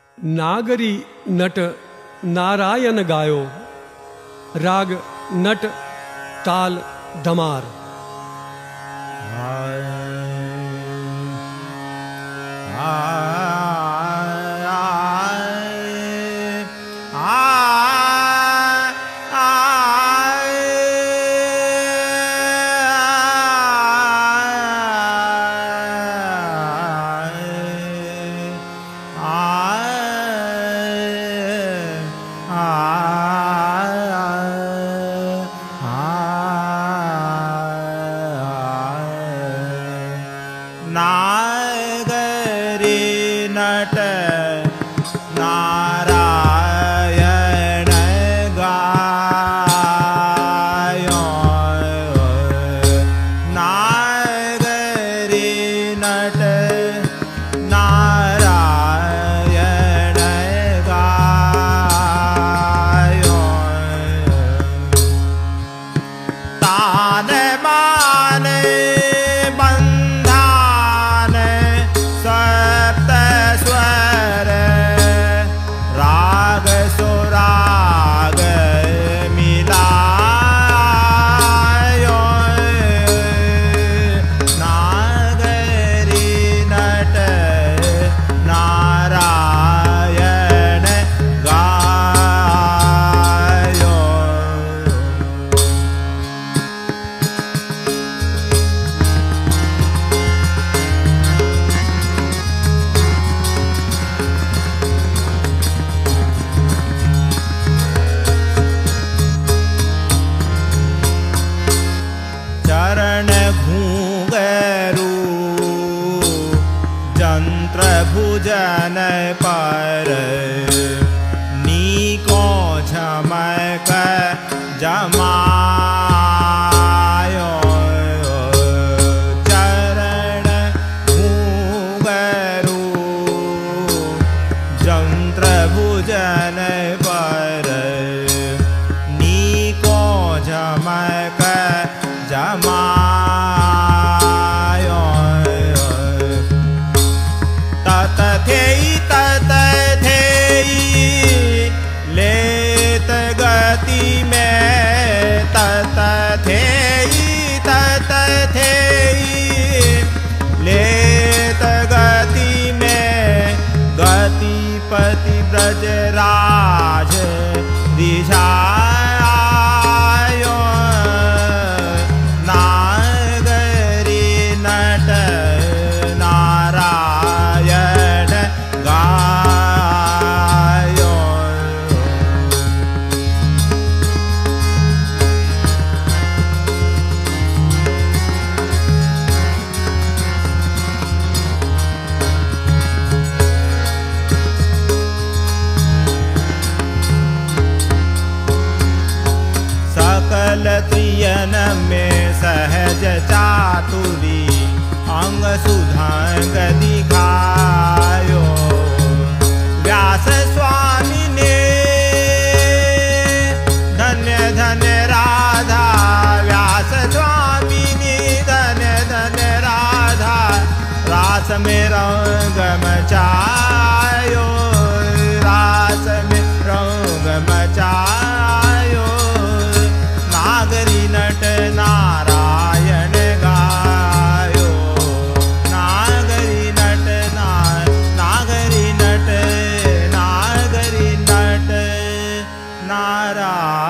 नागरी नट नारायण गायो, राग नट ताल धमार। नागरी नट नारायण गायो, नागरी नट नारायण गायो। तान माने यंत्र भुजन पर नीको झमक जमायो, चरण घुंघरू यंत्र भुजन पर नीको झमक जमायो। लेत गति में लेत गति में गतिपति ब्रजराज दिशायो। नागरी नट नारायण गायो। सकल त्रियन में सहज चातुरी अंग सुधांग दिखायो। व्यास स्वामी ने धन्य धन्य राधा, व्यास स्वामी ने धन्य धन्य राधा, रास में रंग मचायो, रास में रंग मचायो। नागरी नट नारायण गायो, नागरी नट नागरी नट नारायण।